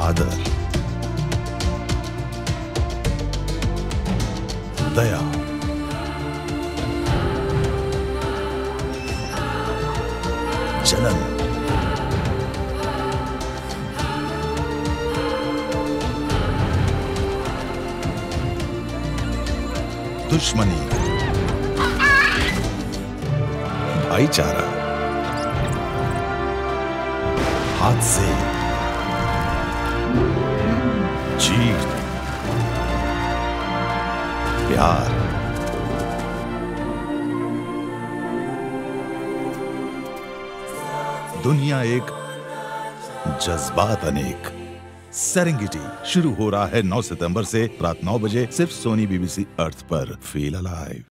आदर, दया, जलन, दुश्मनी, भाईचारा, हादसे, जीत, प्यार, दुनिया एक, जज्बात अनेक। सेरेंगेटी शुरू हो रहा है 9 सितंबर से रात 9 बजे सिर्फ सोनी BBC अर्थ पर। Feel alive.